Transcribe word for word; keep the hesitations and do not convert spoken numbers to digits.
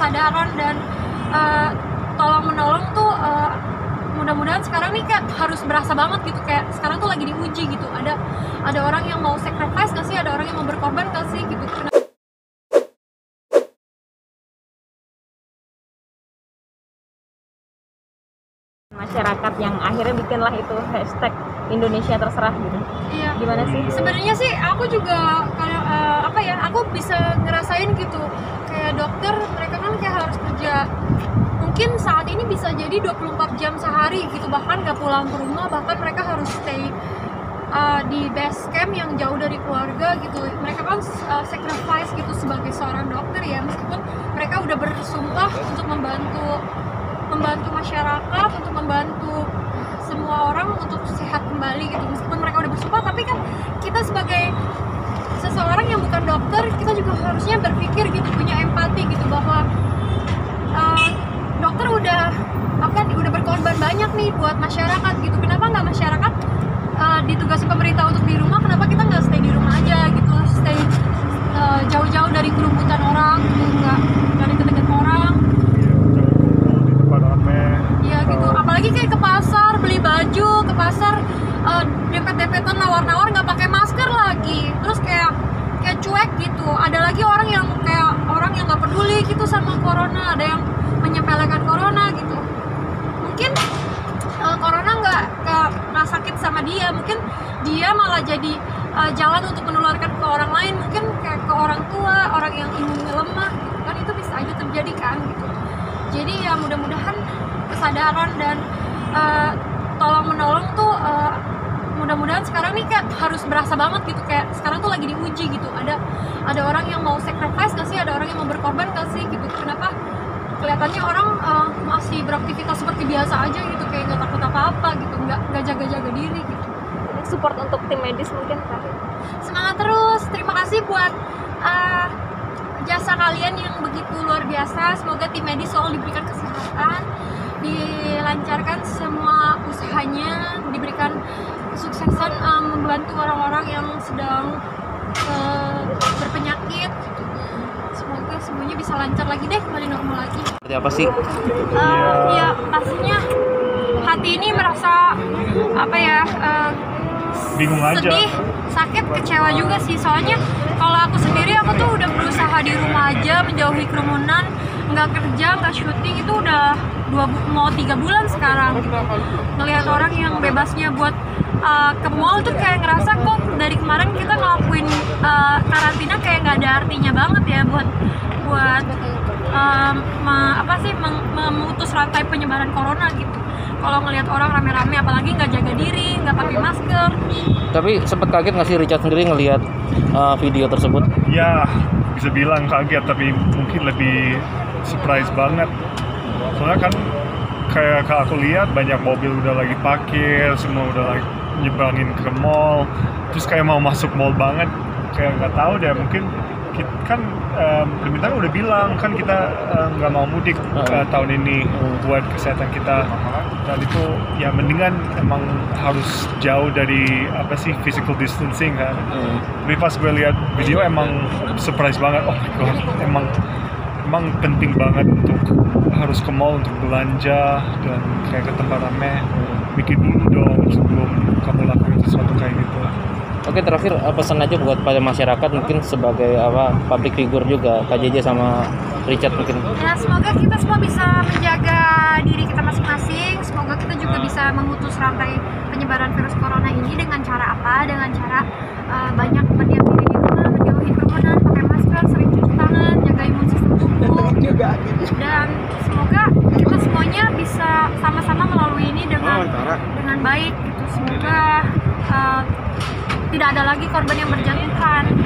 kesadaran dan uh, tolong menolong tuh uh, mudah-mudahan sekarang nih kayak harus berasa banget gitu, kayak sekarang tuh lagi diuji gitu. Ada ada orang yang mau sacrifice gak sih, ada orang yang mau berkorban gak sih gitu. Masyarakat yang akhirnya bikinlah itu hashtag Indonesia terserah gitu. Iya. Gimana sih? Sebenarnya sih aku juga kayak uh, apa ya, aku bisa ngerasain gitu. Kayak dokter, mereka kan kayak harus kerja. Mungkin saat ini bisa jadi dua puluh empat jam sehari gitu, bahkan nggak pulang ke rumah, bahkan mereka harus stay uh, di base camp yang jauh dari keluarga gitu. Mereka kan uh, sacrifice gitu sebagai seorang dokter ya, meskipun mereka udah bersumpah untuk membantu membantu masyarakat, untuk membantu semua orang untuk sehat kembali gitu. Meskipun mereka udah bersumpah, tapi kan kita sebagai seseorang yang bukan dokter, kita juga harusnya berpikir gitu, punya empati gitu, bahwa uh, dokter udah apa udah berkorban banyak nih buat masyarakat gitu. Kenapa nggak masyarakat uh, ditugasi pemerintah untuk di rumah, kenapa kita nggak stay di rumah aja gitu, stay uh, jauh-jauh dari kerumunan orang gitu, nggak dari deket-deket orang. Iya gitu, apalagi kayak ke pasar beli baju, ke pasar uh, dempet-dempetan nawar-nawar nggak pakai masker lagi, terus kayak kayak cuek gitu. Ada lagi orang yang kayak orang yang nggak peduli gitu sama corona, ada yang menyepelekan corona gitu. Mungkin uh, corona nggak nggak sakit sama dia, mungkin dia malah jadi uh, jalan untuk menularkan ke orang lain, mungkin kayak ke orang tua, orang yang imunnya lemah gitu kan, itu bisa aja terjadi kan gitu. Jadi ya mudah-mudahan kesadaran dan uh, tolong menolong tuh uh, mudah-mudahan sekarang nih kayak harus berasa banget gitu, kayak sekarang tuh lagi diuji gitu. Ada ada orang yang mau sacrifice gak sih, ada orang yang mau berkorban gak sih gitu. Kenapa kelihatannya orang uh, masih beraktivitas seperti biasa aja gitu, kayak nggak takut apa-apa gitu, nggak nggak jaga-jaga diri gitu. Support untuk tim medis mungkin terakhir. Semangat terus, terima kasih buat uh, jasa kalian yang begitu luar biasa. Semoga tim medis selalu diberikan kesehatan, dilancarkan semua usahanya, diberikan kesuksesan um, membantu orang-orang yang sedang uh, berpenyakit. Semoga semuanya bisa lancar lagi deh, kembali normal lagi. Seperti apa sih? Uh, ya pastinya hati ini merasa apa ya, uh, bingung aja, sedih, sakit, kecewa juga sih. Soalnya kalau aku sendiri, aku tuh udah berusaha di rumah aja, menjauhi kerumunan, nggak kerja, nggak syuting, itu udah dua mau tiga bulan sekarang gitu. Ngelihat orang yang bebasnya buat uh, ke mall tuh kayak ngerasa kok dari kemarin kita ngelakuin uh, karantina kayak nggak ada artinya banget ya buat buat um, me, apa sih meng, memutus rantai penyebaran corona gitu. Kalau ngelihat orang rame-rame, apalagi nggak jaga diri, nggak pakai masker. Tapi sempat kaget nggak sih Richard sendiri ngelihat uh, video tersebut? Ya bisa bilang kaget, tapi mungkin lebih surprise banget. Soalnya kan kayak kalau aku lihat banyak mobil udah lagi parkir, semua udah lagi nyebrangin ke mall, terus kayak mau masuk mall banget. Kayak nggak tahu deh, mungkin kita, kan um, pemerintah udah bilang kan kita nggak um, mau mudik uh, tahun ini buat kesehatan kita, dan itu ya mendingan emang harus jauh dari apa sih physical distancing kan. Hmm. Tapi pas gue lihat video emang surprise banget. Oh my god, emang emang penting banget untuk harus ke mall untuk belanja dan kayak ke tempat rame. Mikir dulu dong sebelum kamu lakuin sesuatu kayak gitu. Oke, terakhir pesan aja buat pada masyarakat mungkin sebagai apa public figure juga, Kak Jeje sama Richard mungkin. Ya semoga kita semua bisa menjaga diri kita masing-masing. Semoga kita juga bisa memutus rantai penyebaran virus corona ini dengan cara apa? Dengan cara uh, banyak berdiam diri di rumah, menjauhi kerumunan, pakai masker, sering cuci tangan, jaga imun sistem tubuh. Dan semoga kita semuanya bisa sama-sama melalui ini dengan dengan baik gitu. Semoga uh, tidak ada lagi korban yang berjatuhan.